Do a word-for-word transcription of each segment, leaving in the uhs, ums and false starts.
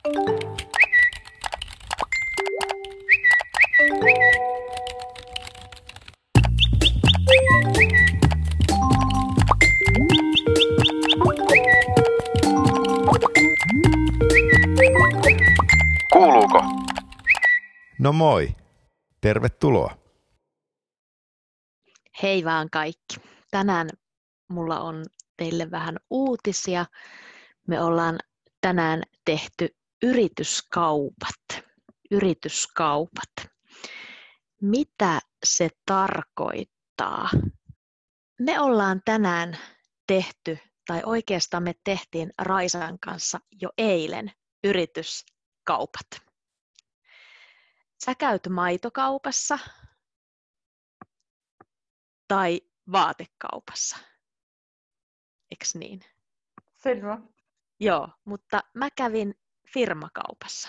Kuuluuko? No moi, tervetuloa. Hei vaan kaikki. Tänään mulla on teille vähän uutisia. Me ollaan tänään tehty yrityskaupat. Yrityskaupat. Mitä se tarkoittaa? Me ollaan tänään tehty, tai oikeastaan me tehtiin Raisan kanssa jo eilen yrityskaupat. Sä käyt maitokaupassa tai vaatekaupassa. Eiks niin? Selvä. Joo, mutta mä kävin firmakaupassa.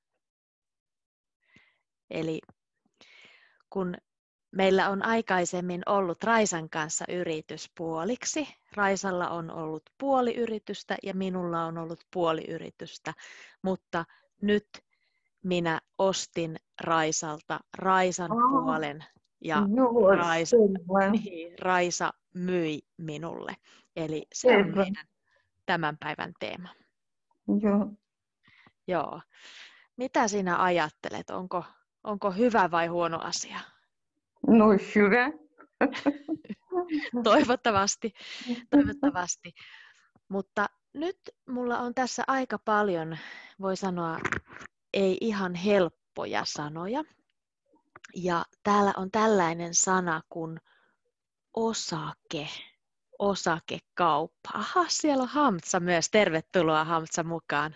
Eli kun meillä on aikaisemmin ollut Raisan kanssa yritys puoliksi, Raisalla on ollut puoli yritystä ja minulla on ollut puoli yritystä, mutta nyt minä ostin Raisalta Raisan Aha. puolen ja Joo, Raisa, selvä. niin, Raisa myi minulle. Eli se on Selvä. meidän tämän päivän teema. Joo. Joo. Mitä sinä ajattelet? Onko, onko hyvä vai huono asia? No hyvä. Toivottavasti. Toivottavasti. Mutta nyt mulla on tässä aika paljon, voi sanoa, ei ihan helppoja sanoja. Ja täällä on tällainen sana kuin osake. Osakekauppa. Aha, siellä on Hamtsa myös. Tervetuloa Hamtsa mukaan.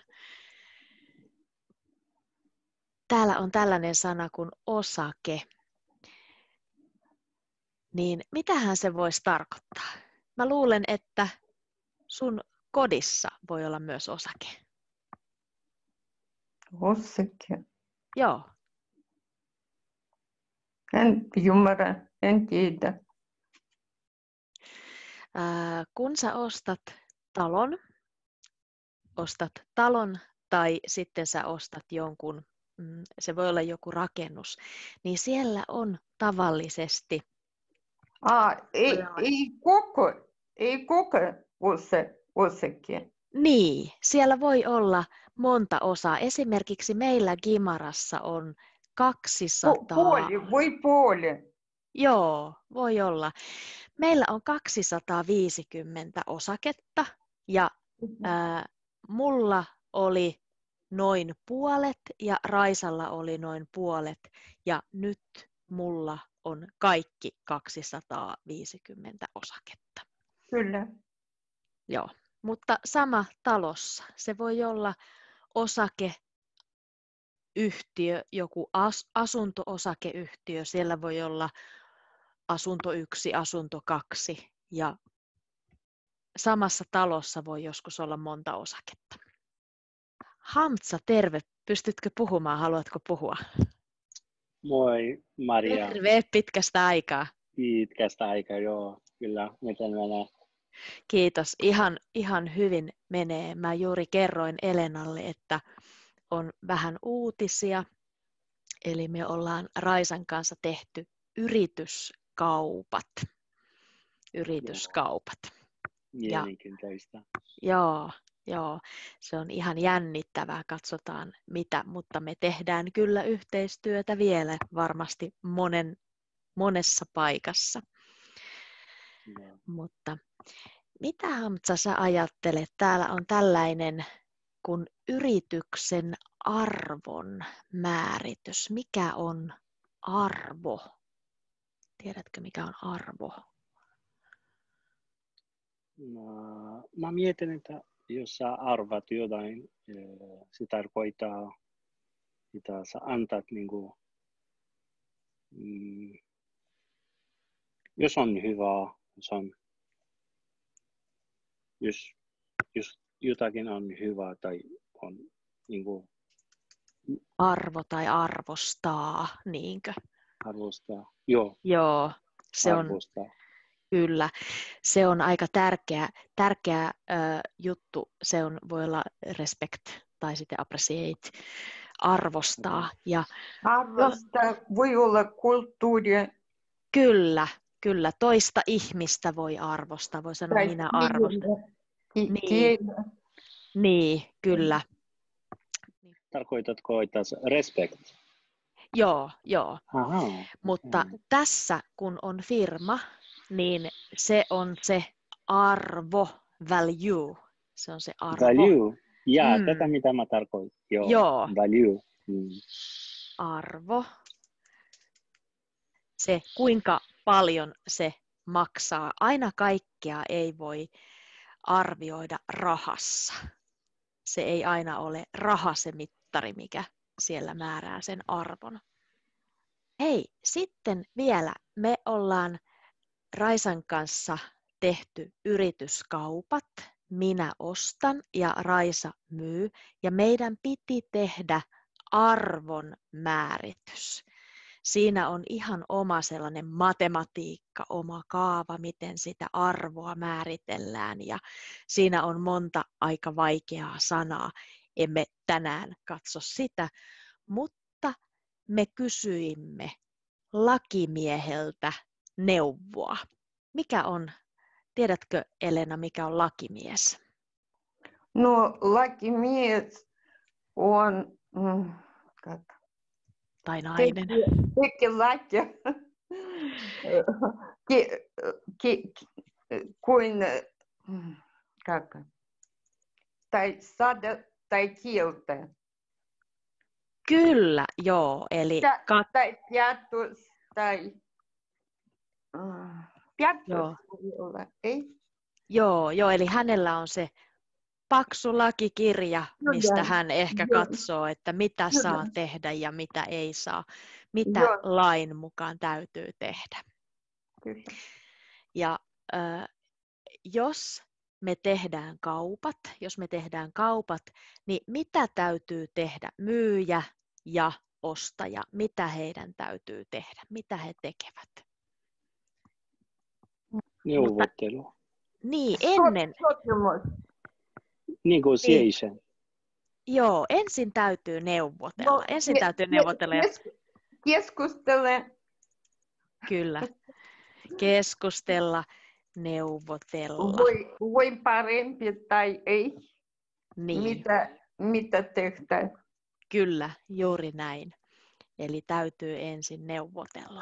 Täällä on tällainen sana kuin osake. Niin mitähän se voisi tarkoittaa? Mä luulen, että sun kodissa voi olla myös osake. Osake. Joo. En ymmärrä, en tiedä. Ää, kun sä ostat talon, ostat talon tai sitten sä ostat jonkun, mm, se voi olla joku rakennus, niin siellä on tavallisesti, Ah, ei, Voi olla. ei koko, ei koko ose, osake. niin, siellä voi olla monta osaa. Esimerkiksi meillä Gimarassa on Po- kaksisataa, Puoli, voi puoli. joo, voi olla. Meillä on kaksisataaviisikymmentä osaketta ja ää, mulla oli noin puolet ja Raisalla oli noin puolet ja nyt mulla on kaikki kaksisataaviisikymmentä osaketta. Kyllä. Joo, mutta sama talossa. Se voi olla osakeyhtiö, joku as, asunto-osakeyhtiö. Siellä voi olla asunto yksi, asunto kaksi ja samassa talossa voi joskus olla monta osaketta. Hamtsa, terve. Pystytkö puhumaan? Haluatko puhua? Moi Maria, Terve, pitkästä aikaa. pitkästä aikaa, joo, kyllä, miten menee? Kiitos. Ihan, ihan hyvin menee. Mä juuri kerroin Elenalle, että on vähän uutisia. Eli me ollaan Raisan kanssa tehty yrityskaupat. Yrityskaupat. Ja Mielenkiintoista. joo, joo, se on ihan jännittävää. Katsotaan mitä, mutta me tehdään kyllä yhteistyötä vielä varmasti monen, monessa paikassa. Joo. Mutta mitä Hamtsa sä ajattelet? Täällä on tällainen kuin yrityksen arvon määritys. Mikä on arvo? Tiedätkö mikä on arvo? Mä, mä mietin, että jos sä arvat jotain, eh, se tarkoittaa, että sä antat niinku, mm, jos on hyvä, jos on, jos, jos jotakin on hyvä tai on niinku Arvo tai arvostaa, niinkö? arvostaa, joo, Joo, se on arvostaa. kyllä. Se on aika tärkeä, tärkeä ö, juttu. Se on, voi olla respect tai sitten appreciate, arvostaa. Ja Arvostaa voi olla kulttuuria. Kyllä, kyllä. Toista ihmistä voi arvostaa, voi sanoa tai minä arvostan. kieltä. Niin. Kieltä. Niin, kyllä. Tarkoitatko, että respect? Joo, joo. Aha. Mutta Mm. tässä kun on firma, niin se on se arvo, value. Se on se arvo. Value. Ja, Mm. tätä mitä mä tarkoitan. Joo. Joo. Value. Mm. Arvo. Se, kuinka paljon se maksaa. Aina kaikkea ei voi arvioida rahassa. Se ei aina ole raha se mittari, mikä siellä määrää sen arvon. Hei, sitten vielä me ollaan Raisan kanssa tehty yrityskaupat. Minä ostan ja Raisa myy. Ja meidän piti tehdä arvon määritys. Siinä on ihan oma sellainen matematiikka, oma kaava, miten sitä arvoa määritellään. Ja siinä on monta aika vaikeaa sanaa. Emme tänään katso sitä, mutta me kysyimme lakimieheltä neuvoa. Mikä on, tiedätkö Elena, mikä on lakimies? No, lakimies on... Mm, Tai nainen. Teki lakia ki, ki, kuin как, tai sada tai kieltä. Kyllä, joo. Eli Ta, kat... tai piatus tai uh, piatus joo. voi olla, ei? Joo, joo, eli hänellä on se paksu lakikirja, mistä Kyllä. hän ehkä Joo. katsoo, että mitä Kyllä. saa tehdä ja mitä ei saa, mitä Joo. lain mukaan täytyy tehdä. Kyllä. Ja äh, jos me tehdään kaupat, jos me tehdään kaupat, niin mitä täytyy tehdä myyjä ja ostaja, mitä heidän täytyy tehdä, mitä he tekevät? Neuvottelu. Mutta, niin, ennen. Sopimus. Negotiation. Niin, joo, ensin täytyy neuvotella. No, ensin ke, täytyy neuvotella. Kes, keskustele. Kyllä. Keskustella, neuvotella. Voi, voi parempi tai ei. Niin. Mitä, mitä tehdään? Kyllä, juuri näin. Eli täytyy ensin neuvotella,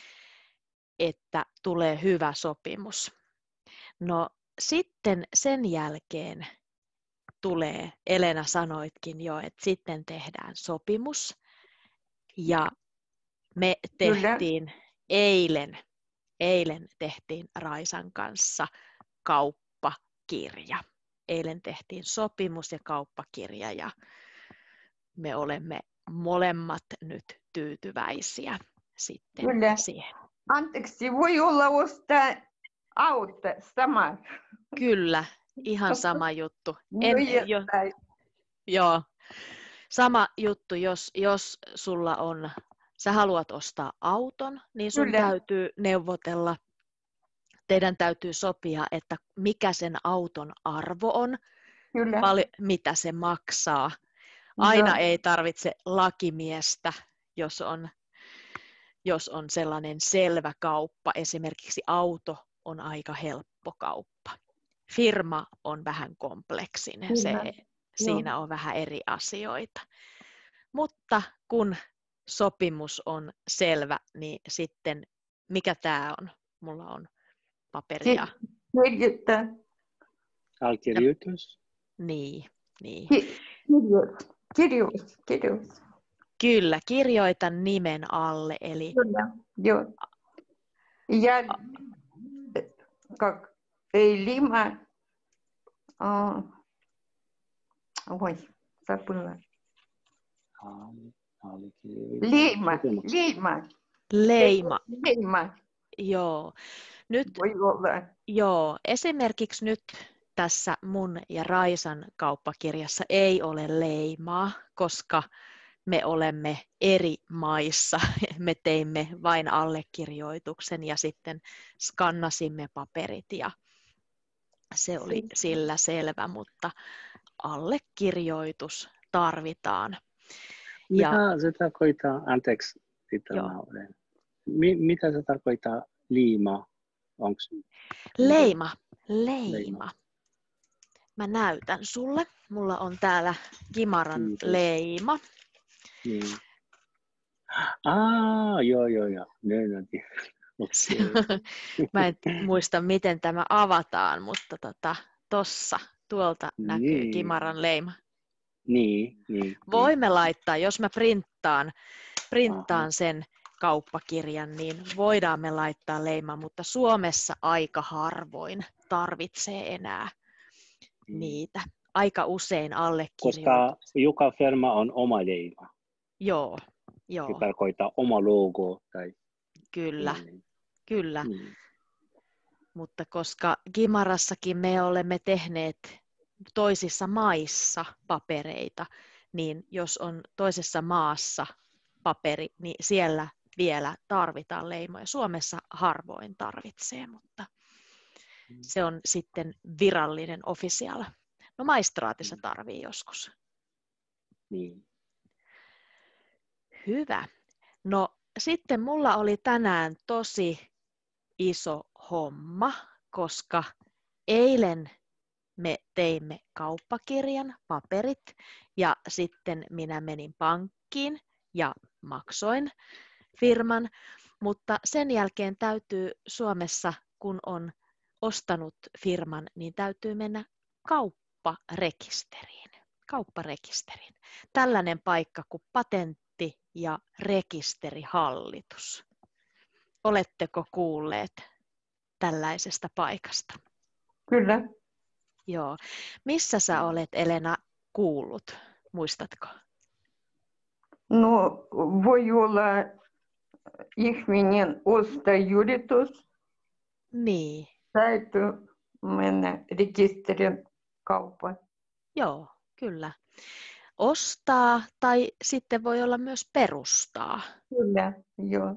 että tulee hyvä sopimus. No sitten sen jälkeen tulee, Elena sanoitkin jo, että sitten tehdään sopimus. Ja me tehtiin Kyllä. eilen, eilen tehtiin Raisan kanssa kauppakirja. Eilen tehtiin sopimus ja kauppakirja ja me olemme molemmat nyt tyytyväisiä sitten Kyllä. siihen. Anteeksi, voi olla ostaa auto sama. Kyllä, ihan sama juttu. En, no, jo, joo, sama juttu, jos, jos sulla on, sä haluat ostaa auton, niin sun Kyllä. täytyy neuvotella, teidän täytyy sopia, että mikä sen auton arvo on, Kyllä. Pal- mitä se maksaa. Aina Joo. ei tarvitse lakimiestä, jos on, jos on sellainen selvä kauppa. Esimerkiksi auto on aika helppo kauppa. Firma on vähän kompleksinen, se, siinä on vähän eri asioita. Mutta kun sopimus on selvä, niin sitten mikä tämä on? Mulla on paperia. Kirjoittaa. Allkirjoitus. Niin, niin. Kirjoitus. Kirjoitus. Kirjoitus. Kyllä, kirjoitan nimen alle. Eli... Kyllä, joo. Ja как, ei lima. Uh, oi, забыла. Leima, leima. Leima. Leima. Joo. Nyt, voi olla. Joo, esimerkiksi nyt tässä mun ja Raisan kauppakirjassa ei ole leimaa, koska me olemme eri maissa. Me teimme vain allekirjoituksen ja sitten skannasimme paperit ja se oli sillä selvä, mutta allekirjoitus tarvitaan. Mitä Ja, se tarkoittaa, anteeksi, että joo. mä olen. Mi, mitä se tarkoittaa liima? Onks, Leima, leima? leima. Mä näytän sulle. Mulla on täällä Gimaran Kiitos. leima. Niin. Ah, joo, joo, joo. Näin on. Okay. Mä en muista, miten tämä avataan, mutta tota, tossa, tuolta näkyy Niin. Gimaran leima. Niin, niin. Voimme niin. laittaa, jos mä printtaan, printtaan Aha. sen kauppakirjan, niin voidaan me laittaa leima, mutta Suomessa aika harvoin tarvitsee enää Mm. niitä. Aika usein allekirjoitus. Koska joka firma on oma leima. Joo, Se joo, tarkoittaa oma logo. Tai... kyllä, Niin. kyllä. Niin. Mutta koska Gimarassakin me olemme tehneet toisissa maissa papereita, niin jos on toisessa maassa paperi, niin siellä vielä tarvitaan leimoja. Suomessa harvoin tarvitsee, mutta se on sitten virallinen official. No maistraatissa tarvii joskus. Niin. Hyvä. No sitten mulla oli tänään tosi iso homma, koska eilen me teimme kauppakirjan, paperit, ja sitten minä menin pankkiin ja maksoin firman, mutta sen jälkeen täytyy Suomessa, kun on ostanut firman, niin täytyy mennä kaupparekisteriin. kaupparekisteriin. Tällainen paikka kuin patentti- ja rekisterihallitus. Oletteko kuulleet tällaisesta paikasta? Kyllä. Joo. Missä sä olet, Elena, kuullut? Muistatko? No, voi olla ihminen ostojuritus, Niin. täytyy mennä rekisterin kauppaan. Joo, kyllä. Ostaa tai sitten voi olla myös perustaa. Kyllä, joo.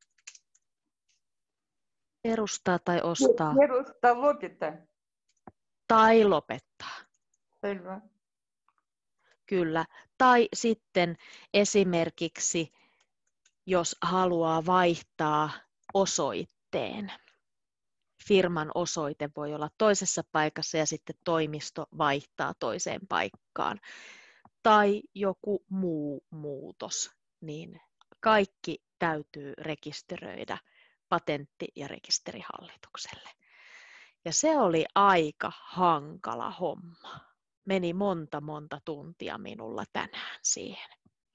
Perustaa tai ostaa Perustaa lopettaa. tai lopettaa. Selvä. Kyllä. Tai sitten esimerkiksi, jos haluaa vaihtaa osoitteen. Firman osoite voi olla toisessa paikassa ja sitten toimisto vaihtaa toiseen paikkaan. Tai joku muu muutos, niin kaikki täytyy rekisteröidä patentti- ja rekisterihallitukselle. Ja se oli aika hankala homma. Meni monta monta tuntia minulla tänään siihen.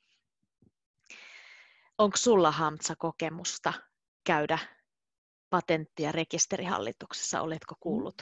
Onko sulla, Hamtsa, kokemusta käydä patentti- ja rekisterihallituksessa? Oletko kuullut?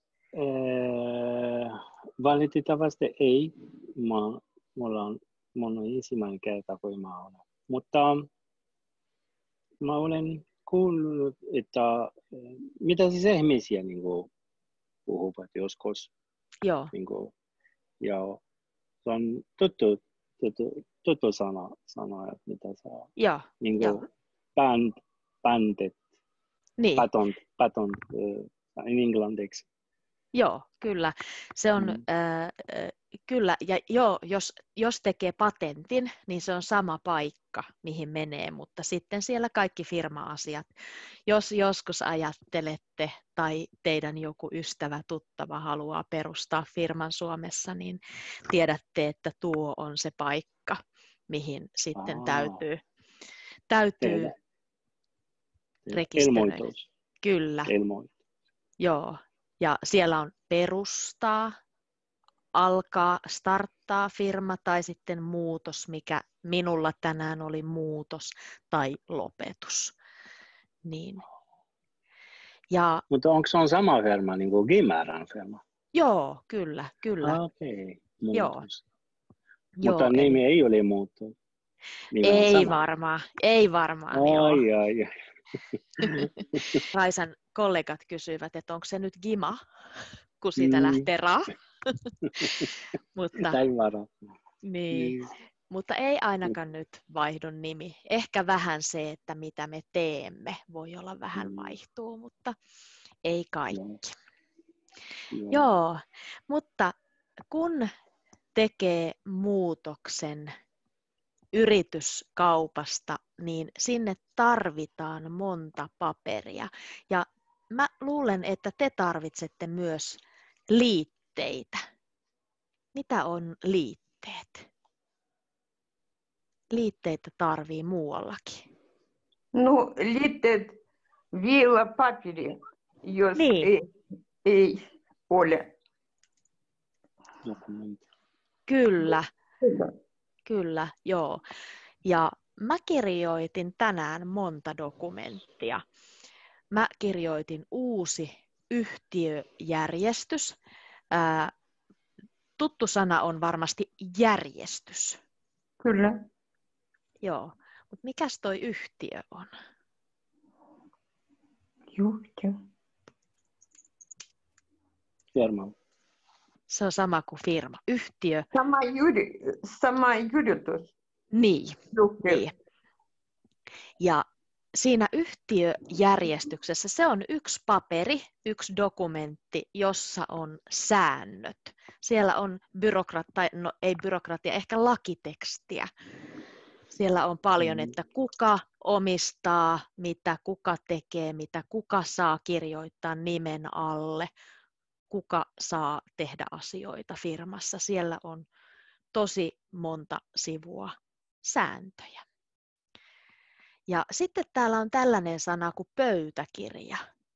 Eh, valitettavasti ei. Mä, mulla on, mun on ensimmäinen kerta, kun mä olen. Mutta mä olen kuullut, että mitä siis ihmisiä niin kuin, puhuvat joskus. Joo. Niin kuin, ja se on tuttu, tuttu, tuttu sana, sana, että mitä se on. Joo. Niin Joo. kuin band, bandit, Niin. patent, patent uh, in englanniksi. Joo, kyllä. Se on Mm. äh, kyllä, ja joo, jos, jos tekee patentin, niin se on sama paikka, mihin menee, mutta sitten siellä kaikki firma-asiat. Jos joskus ajattelette tai teidän joku ystävä, tuttava haluaa perustaa firman Suomessa, niin tiedätte, että tuo on se paikka, mihin sitten Aa. täytyy, täytyy Tehdä. rekisteröidä. Ilmoitus. Kyllä, Ilmoitus. joo. Ja siellä on perustaa, alkaa, starttaa firma tai sitten muutos, mikä minulla tänään oli muutos tai lopetus. Niin. Ja, Mutta onko se on sama firma niin kuin Gimaran firma? joo, kyllä, kyllä. Ah, okei, okay. Joo. Muutos. Joo, Mutta eli, nimi ei ole muuttunut. Nimi on ei sama. varmaan, ei varmaan, joo. Ai, ai, ai. Raisan kollegat kysyivät, että onko se nyt Gima, kun siitä Mm. lähtee ra. Mutta, Tai varo. niin, Mm. mutta ei ainakaan nyt vaihdu nimi. Ehkä vähän se, että mitä me teemme, voi olla vähän Mm. vaihtuu, mutta ei kaikki. Joo. Joo, mutta kun tekee muutoksen yrityskaupasta, niin sinne tarvitaan monta paperia. Ja mä luulen, että te tarvitsette myös liitteitä. Mitä on liitteet? Liitteitä tarvii muuallakin. Ну, liitteet vielä paperi, jos Niin. ei, ei ole. Dokumentti. Kyllä, Kyllä. kyllä, joo. Ja mä kirjoitin tänään monta dokumenttia. Mä kirjoitin uusi yhtiöjärjestys. Ää, tuttu sana on varmasti järjestys. Kyllä. Joo, mutta mikäs toi yhtiö on? Juhtia. Firma. Se on sama kuin firma. Yhtiö, Sama, yri, sama yritys. niin. Juhtia. niin. Ja siinä yhtiöjärjestyksessä se on yksi paperi, yksi dokumentti, jossa on säännöt. Siellä on byrokratia, no ei byrokratia, ehkä lakitekstiä. Siellä on paljon, että kuka omistaa, mitä kuka tekee, mitä kuka saa kirjoittaa nimen alle, kuka saa tehdä asioita firmassa. Siellä on tosi monta sivua sääntöjä. Ja sitten täällä on tällainen sana kuin pöytäkirja.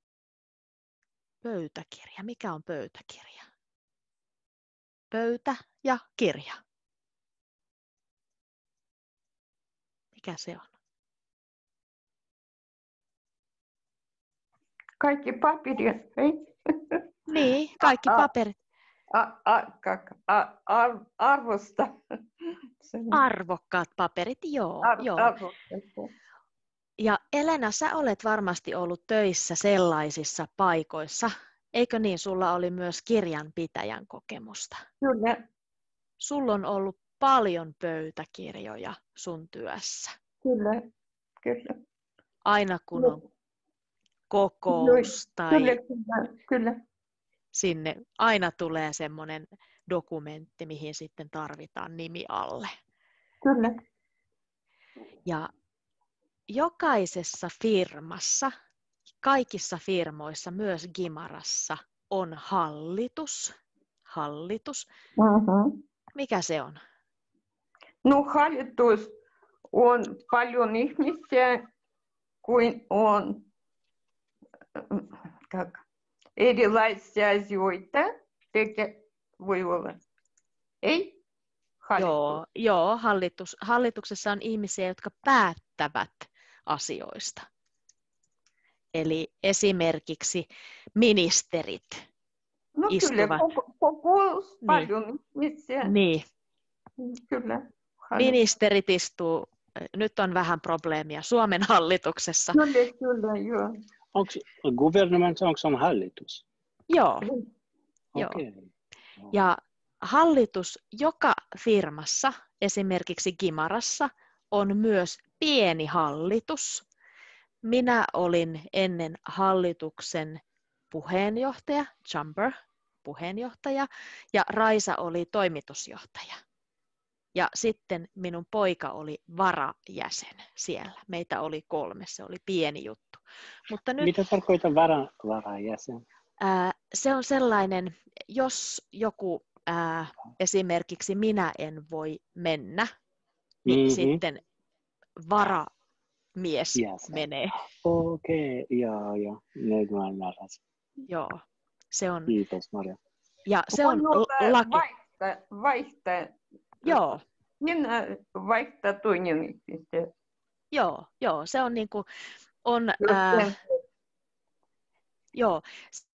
Pöytäkirja. Mikä on pöytäkirja? Pöytä ja kirja. Mikä se on? Kaikki paperit, ei? Niin, kaikki A- paperit. A, a, kak, a, ar, arvosta. Sen- Arvokkaat paperit, joo. ar, joo. arvosta. Ja Elena, sä olet varmasti ollut töissä sellaisissa paikoissa. Eikö niin, sulla oli myös kirjanpitäjän kokemusta? Kyllä, Sulla on ollut paljon pöytäkirjoja sun työssä. kyllä, kyllä. Aina kun Joo. on kokous tai Kyllä, kyllä, kyllä. sinne aina tulee semmoinen dokumentti, mihin sitten tarvitaan nimi alle. Kyllä, Ja jokaisessa firmassa, kaikissa firmoissa, myös Gimarassa, on hallitus. Hallitus. mhm. Mikä se on? No hallitus on paljon ihmisiä, kuin on mm, kak, erilaisia asioita, tekee voi olla. Ei? Hallitus. Joo, joo hallitus, hallituksessa on ihmisiä, jotka päättävät asioista. Eli esimerkiksi ministerit. No kyllä, istuvat. koko- kokous, Niin. paljon ihmisiä. Niin, Kyllä. Hallitus. ministerit istuu, nyt on vähän probleemia Suomen hallituksessa. Kyllä, kyllä, joo. Onko government, onko se on hallitus? Joo, Joo. Okei. ja hallitus joka firmassa, esimerkiksi Gimarassa, on myös pieni hallitus. Minä olin ennen hallituksen puheenjohtaja, Chamber puheenjohtaja, ja Raisa oli toimitusjohtaja. Ja sitten minun poika oli varajäsen siellä. Meitä oli kolme, se oli pieni juttu. Mutta nyt Mitä tarkoittaa vara, varajäsen? ää, se on sellainen, jos joku ää, esimerkiksi minä en voi mennä, niin Mhm. sitten varamies Jäsen. menee. Okei, joo, joo. Nyt mä ymmärräsin. Joo, se on, Kiitos, Maria. ja se on Voi olla laki. Vaihtaa, vaihtaa. Joo, Minä vaihtaa toinen ihmisiä. joo, joo, se on niin kuin, on, ää, joo,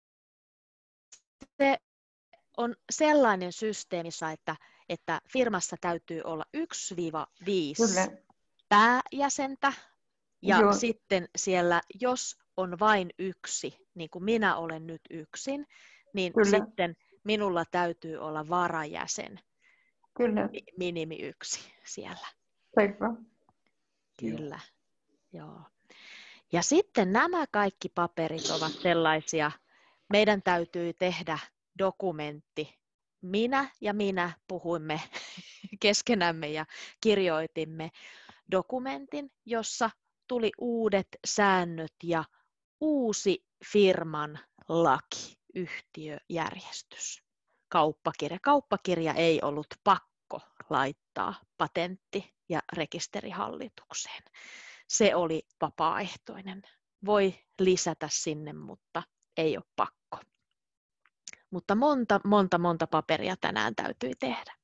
se on sellainen systeemissä, että, että firmassa täytyy olla yksi viisi Kyllä, pääjäsentä, ja Joo. sitten siellä, jos on vain yksi, niin kuin minä olen nyt yksin, niin Kyllä. sitten minulla täytyy olla varajäsen, kyllä. minimi yksi siellä. Päivä. Kyllä, joo. Ja sitten nämä kaikki paperit ovat sellaisia, meidän täytyy tehdä dokumentti minä ja minä puhuimme keskenämme ja kirjoitimme dokumentin, jossa tuli uudet säännöt ja uusi firman laki, yhtiöjärjestys, kauppakirja. Kauppakirja ei ollut pakko laittaa patentti- ja rekisterihallitukseen. Se oli vapaaehtoinen. Voi lisätä sinne, mutta ei ole pakko. Mutta monta, monta, monta paperia tänään täytyi tehdä.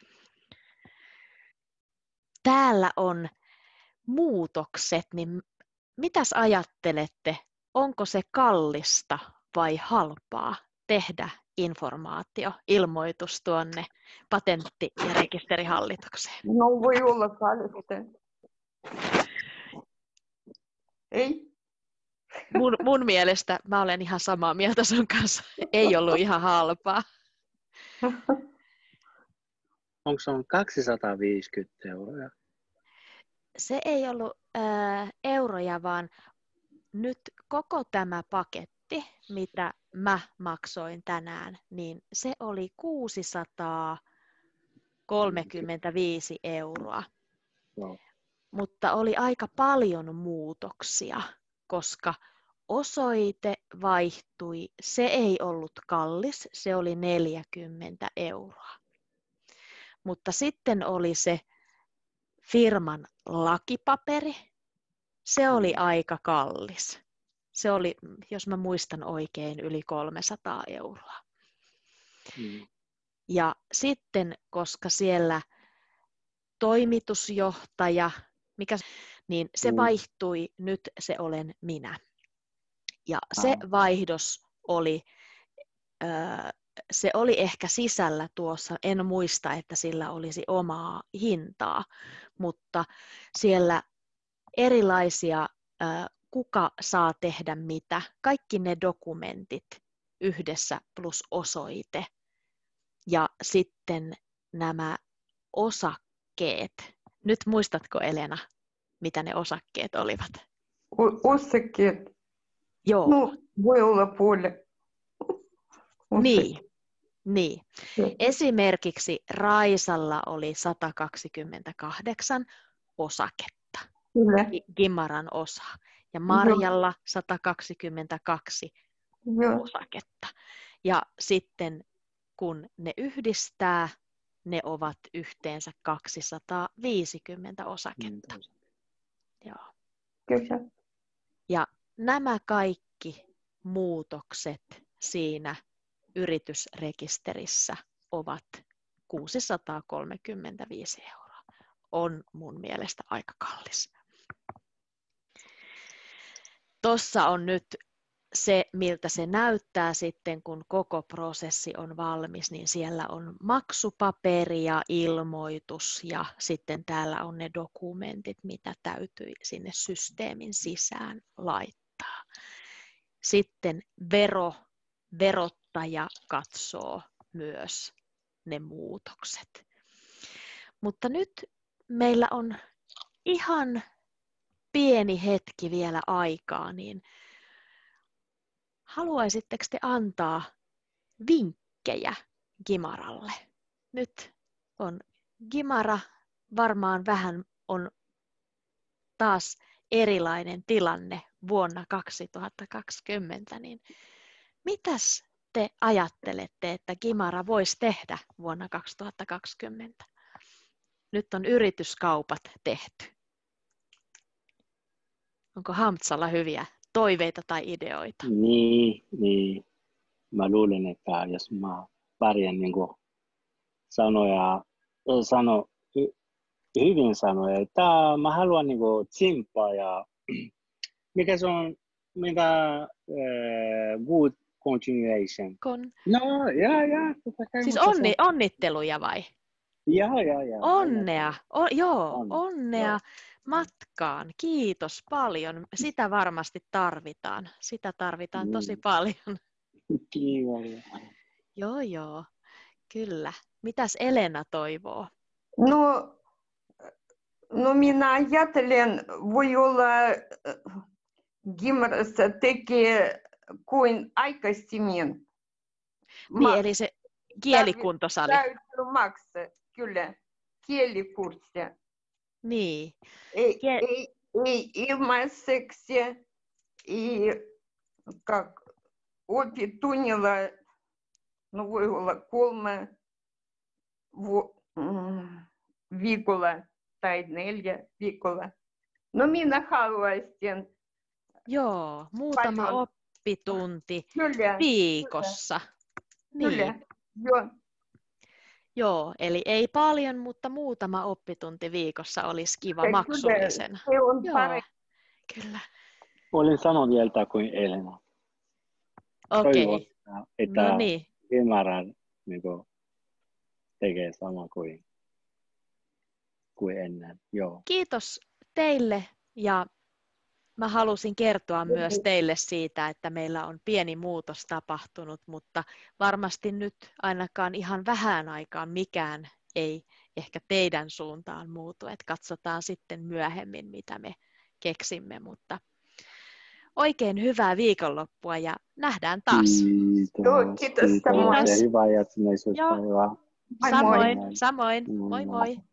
Täällä on muutokset, niin mitäs ajattelette, onko se kallista vai halpaa tehdä informaatio, ilmoitus tuonne patentti- ja rekisterihallitukseen? No voi olla kallista. Ei? Mun, mun mielestä mä olen ihan samaa mieltä sun kanssa. Ei ollut ihan halpaa. Onko se on kaksisataaviisikymmentä euroa? Se ei ollut ää, euroja, vaan nyt koko tämä paketti, mitä mä maksoin tänään, niin se oli kuusisataakolmekymmentäviisi euroa. No. Mutta oli aika paljon muutoksia, koska osoite vaihtui. Se ei ollut kallis, se oli neljäkymmentä euroa. Mutta sitten oli se firman lakipaperi. Se oli aika kallis. Se oli, jos mä muistan oikein, yli kolmesataa euroa. Mm. Ja sitten, koska siellä toimitusjohtaja, mikä, niin se Mm. vaihtui, nyt se olen minä. Ja se Ah. vaihdos oli, ö, se oli ehkä sisällä tuossa, en muista, että sillä olisi omaa hintaa, mutta siellä erilaisia, ö, kuka saa tehdä mitä, kaikki ne dokumentit yhdessä plus osoite ja sitten nämä osakkeet. Nyt muistatko, Elena, mitä ne osakkeet olivat? O- Osakkeet. Joo, No voi olla puoli. niin. niin. Joo. Esimerkiksi Raisalla oli sata kaksikymmentäkahdeksan osaketta, Kyllä. Gi- Gimaran osa, ja Marjalla sata kaksikymmentäkaksi Joo. osaketta. Ja sitten kun ne yhdistää, ne ovat yhteensä kaksisataaviisikymmentä osaketta. Mm. Joo. Kyllä. Ja nämä kaikki muutokset siinä yritysrekisterissä ovat kuusisataakolmekymmentäviisi euroa. On mun mielestä aika kallis. Tuossa on nyt se, miltä se näyttää sitten, kun koko prosessi on valmis, niin siellä on maksupaperi ja ilmoitus ja sitten täällä on ne dokumentit, mitä täytyy sinne systeemin sisään laittaa. Sitten vero, verottaja katsoo myös ne muutokset. Mutta nyt meillä on ihan pieni hetki vielä aikaa, niin haluaisitteko te antaa vinkkejä Gimaralle? Nyt on Gimara, varmaan vähän on taas erilainen tilanne vuonna kaksituhattakaksikymmentä, niin mitäs te ajattelette, että Gimara voisi tehdä vuonna kaksituhattakaksikymmentä? Nyt on yrityskaupat tehty. Onko Hamtsalla hyviä toiveita tai ideoita? Niin, niin. Mä luulen, että jos mä pärjään niin kuin sanoja, sano, hyvin sanoja, että mä haluan niin kuin tsimppaa ja mikä se on, mikä äh, good continuation. Kon... No, ja, ja. Siis onni, onnitteluja vai? Ja, ja, ja. Onnea, o, joo, On, onnea joo. matkaan. Kiitos paljon. Sitä varmasti tarvitaan. Sitä tarvitaan Mm. tosi paljon. Kiitos. Joo, joo, kyllä. Mitäs Elena toivoo? No, no minä ajattelen, voi olla Gimarassa tekee kuin aikaisemmin. Niin, eli se kielikuntosali. Täytyy maksaa, kyllä, kielikurssi. Niin. Ei, Kie- ei, ei ilmaiseksi, ei как, opitunnilla, no voi olla kolme vu, mm, viikolla tai neljä viikolla. No minä haluaisin Joo, muutama paljon. oppitunti Kyllä, viikossa. kyllä, Niin. joo. Joo, eli ei paljon, mutta muutama oppitunti viikossa olisi kiva Kyllä, maksullisena. se on Joo, parempi. kyllä. Olen samaa mieltä kuin Elena. Okei, Toivon, että no niin. ymmärrän niin kuin, tekee sama kuin, kuin ennen. Joo. Kiitos teille ja mä halusin kertoa myös teille siitä, että meillä on pieni muutos tapahtunut, mutta varmasti nyt ainakaan ihan vähän aikaan mikään ei ehkä teidän suuntaan muutu. Et katsotaan sitten myöhemmin, mitä me keksimme, mutta oikein hyvää viikonloppua ja nähdään taas. Kiitos. Joo, kiitos samoin. Ja hyvää jatkuneisuutta. Joo. Hyvää. Moi, Samoin, moi. samoin. Moi, Moi moi. moi.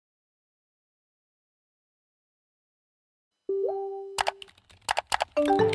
Kuuluuko?